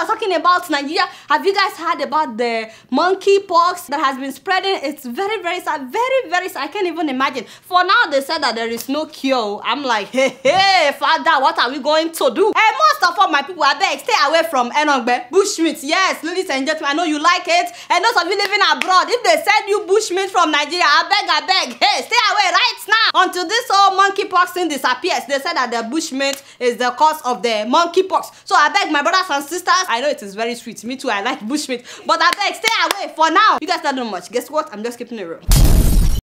was talking about Nigeria. Have you guys heard about the monkeypox that has been spreading? It's very, very sad. Very, very sad. I can't even imagine. For now, they said that there is no cure. I'm like, hey, Father, what are we going to do? And most of all, my people, I beg, stay away from Enogbe. Bushmeat, yes, ladies and gentlemen, I know you like it. And those of you living abroad, if they send you bushmeat from Nigeria, I beg, hey, stay away right now. Until this whole monkeypox thing disappears, they said that the bushmeat is the cause of the monkeypox. So I beg my brothers and sisters, I know it is very sweet. Me too, I like bushmeat. But I beg, stay away for now. You guys don't know much. Guess what? I'm just keeping it real.